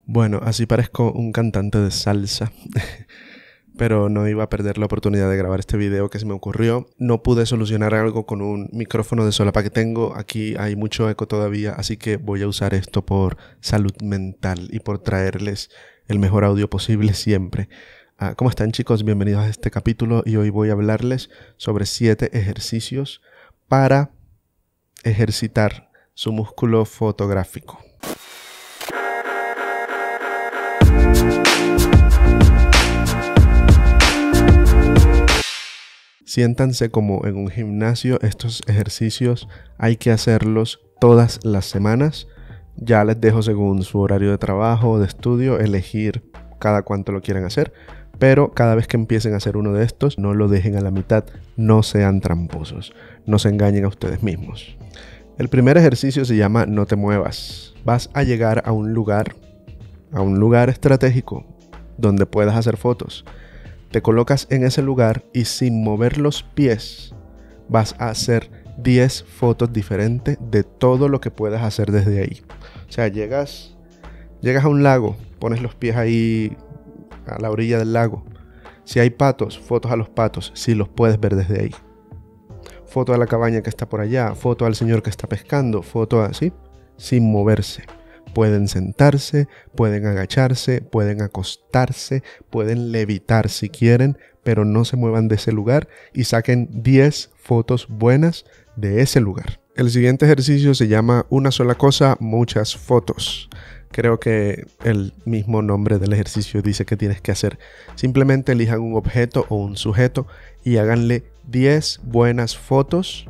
Bueno, así parezco un cantante de salsa, pero no iba a perder la oportunidad de grabar este video que se me ocurrió. No pude solucionar algo con un micrófono de solapa que tengo. Aquí hay mucho eco todavía, así que voy a usar esto por salud mental y por traerles el mejor audio posible siempre. ¿Cómo están, chicos? Bienvenidos a este capítulo y hoy voy a hablarles sobre 7 ejercicios para ejercitar su músculo fotográfico. Siéntanse como en un gimnasio. Estos ejercicios hay que hacerlos todas las semanas. Ya les dejo, según su horario de trabajo o de estudio, elegir cada cuánto lo quieran hacer. Pero cada vez que empiecen a hacer uno de estos, no lo dejen a la mitad. No sean tramposos. No se engañen a ustedes mismos. El primer ejercicio se llama No te muevas. Vas a llegar a un lugar estratégico donde puedas hacer fotos. Te colocas en ese lugar y sin mover los pies vas a hacer 10 fotos diferentes de todo lo que puedas hacer desde ahí. O sea, llegas a un lago, pones los pies ahí a la orilla del lago. Si hay patos, fotos a los patos, si los puedes ver desde ahí. Foto a la cabaña que está por allá, foto al señor que está pescando, foto así, sin moverse. Pueden sentarse, pueden agacharse, pueden acostarse, pueden levitar si quieren, pero no se muevan de ese lugar y saquen 10 fotos buenas de ese lugar. El siguiente ejercicio se llama Una sola cosa, muchas fotos. Creo que el mismo nombre del ejercicio dice que tienes que hacer. Simplemente elijan un objeto o un sujeto y háganle 10 buenas fotos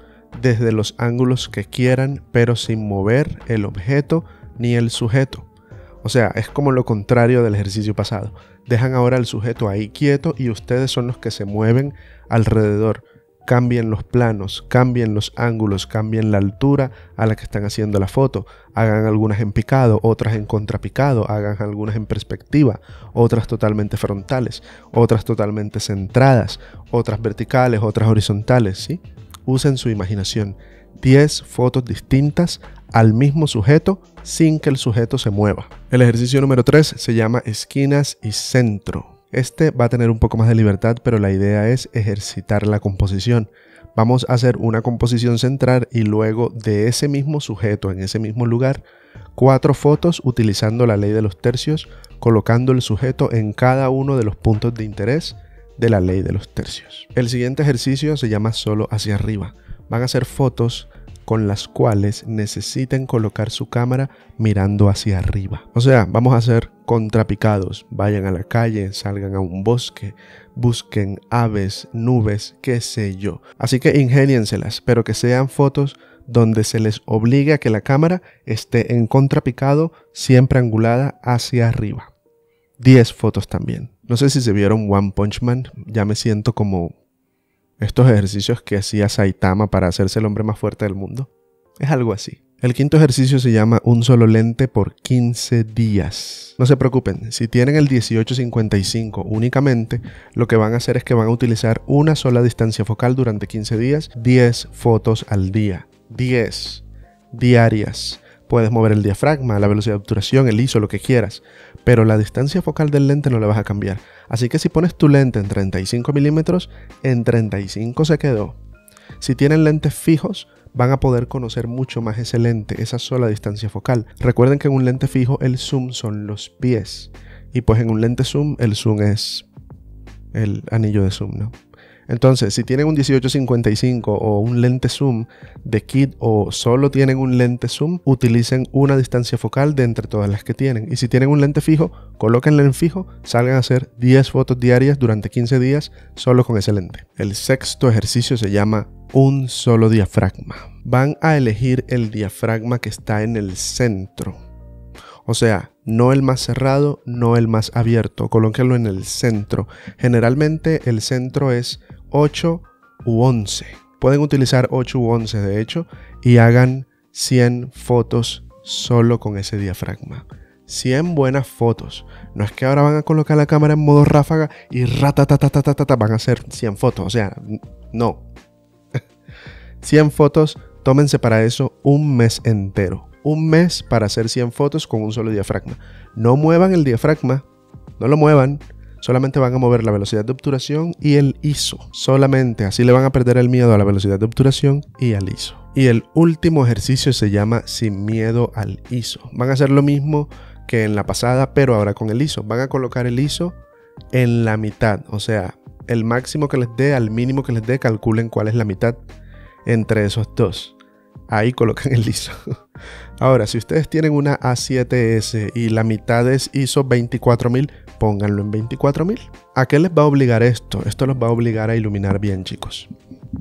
desde los ángulos que quieran, pero sin mover el objeto ni el sujeto. O sea, es como lo contrario del ejercicio pasado. Dejan ahora al sujeto ahí quieto y ustedes son los que se mueven alrededor. Cambien los planos, cambien los ángulos, cambien la altura a la que están haciendo la foto. Hagan algunas en picado, otras en contrapicado, hagan algunas en perspectiva, otras totalmente frontales, otras totalmente centradas, otras verticales, otras horizontales, ¿sí? Usen su imaginación. 10 fotos distintas al mismo sujeto sin que el sujeto se mueva. El ejercicio número 3 se llama esquinas y centro. Este va a tener un poco más de libertad, pero la idea es ejercitar la composición. Vamos a hacer una composición central y luego de ese mismo sujeto en ese mismo lugar, 4 fotos utilizando la ley de los tercios, colocando el sujeto en cada uno de los puntos de interés de la ley de los tercios. El siguiente ejercicio se llama solo hacia arriba. Van a hacer fotos con las cuales necesiten colocar su cámara mirando hacia arriba. O sea, vamos a hacer contrapicados. Vayan a la calle, salgan a un bosque, busquen aves, nubes, qué sé yo. Así que ingénienselas, pero que sean fotos donde se les obligue a que la cámara esté en contrapicado, siempre angulada hacia arriba. 10 fotos también. No sé si se vieron One Punch Man, ya me siento como estos ejercicios que hacía Saitama para hacerse el hombre más fuerte del mundo. Es algo así. El quinto ejercicio se llama un solo lente por 15 días. No se preocupen, si tienen el 18-55 únicamente, lo que van a hacer es que van a utilizar una sola distancia focal durante 15 días, 10 fotos al día. 10 diarias. Puedes mover el diafragma, la velocidad de obturación, el ISO, lo que quieras, pero la distancia focal del lente no la vas a cambiar. Así que si pones tu lente en 35 milímetros, en 35 se quedó. Si tienen lentes fijos, van a poder conocer mucho más ese lente, esa sola distancia focal. Recuerden que en un lente fijo el zoom son los pies. Y pues en un lente zoom, el zoom es el anillo de zoom, ¿no? Entonces, si tienen un 18-55 o un lente zoom de kit o solo tienen un lente zoom, utilicen una distancia focal de entre todas las que tienen. Y si tienen un lente fijo, colóquenlo en fijo, salgan a hacer 10 fotos diarias durante 15 días solo con ese lente. El sexto ejercicio se llama un solo diafragma. Van a elegir el diafragma que está en el centro. O sea, no el más cerrado, no el más abierto. Colóquenlo en el centro. Generalmente el centro es 8 u 11. Pueden utilizar 8 u 11 de hecho y hagan 100 fotos solo con ese diafragma. 100 buenas fotos. No es que ahora van a colocar la cámara en modo ráfaga y van a hacer 100 fotos. O sea, no. 100 fotos, tómense para eso un mes entero. un mes para hacer 100 fotos con un solo diafragma. No muevan el diafragma, no lo muevan. Solamente van a mover la velocidad de obturación y el ISO. Solamente así le van a perder el miedo a la velocidad de obturación y al ISO. Y el último ejercicio se llama sin miedo al ISO. Van a hacer lo mismo que en la pasada, pero ahora con el ISO. Van a colocar el ISO en la mitad. O sea, el máximo que les dé al mínimo que les dé, calculen cuál es la mitad entre esos dos. Ahí colocan el ISO. Ahora, si ustedes tienen una A7S y la mitad es ISO 24000, pónganlo en 24000. ¿A qué les va a obligar esto? Esto los va a obligar a iluminar bien, chicos.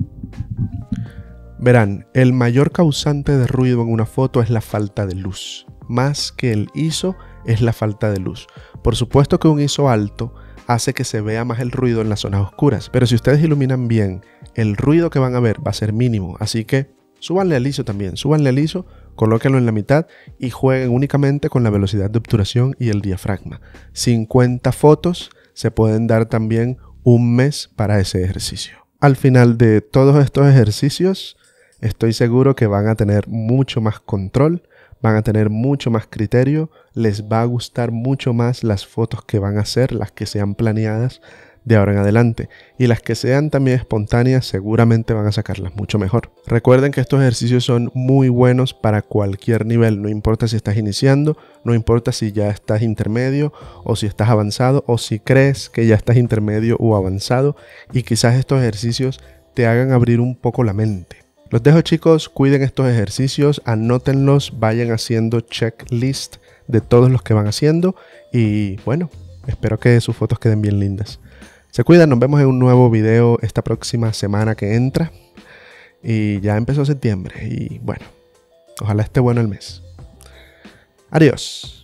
Verán, el mayor causante de ruido en una foto es la falta de luz. Más que el ISO es la falta de luz. Por supuesto que un ISO alto hace que se vea más el ruido en las zonas oscuras, pero si ustedes iluminan bien, el ruido que van a ver va a ser mínimo, así que súbanle al ISO también, súbanle al ISO, colóquenlo en la mitad y jueguen únicamente con la velocidad de obturación y el diafragma. 50 fotos se pueden dar también un mes para ese ejercicio. Al final de todos estos ejercicios, estoy seguro que van a tener mucho más control, van a tener mucho más criterio, les va a gustar mucho más las fotos que van a hacer, las que sean planeadas de ahora en adelante, y las que sean también espontáneas seguramente van a sacarlas mucho mejor. Recuerden que estos ejercicios son muy buenos para cualquier nivel, no importa si estás iniciando, no importa si ya estás intermedio o si estás avanzado o si crees que ya estás intermedio o avanzado, y quizás estos ejercicios te hagan abrir un poco la mente. Los dejo, chicos, cuiden estos ejercicios, anótenlos, vayan haciendo checklist de todos los que van haciendo y bueno, espero que sus fotos queden bien lindas. Se cuidan, nos vemos en un nuevo video esta próxima semana que entra. Y ya empezó septiembre y bueno, ojalá esté bueno el mes. Adiós.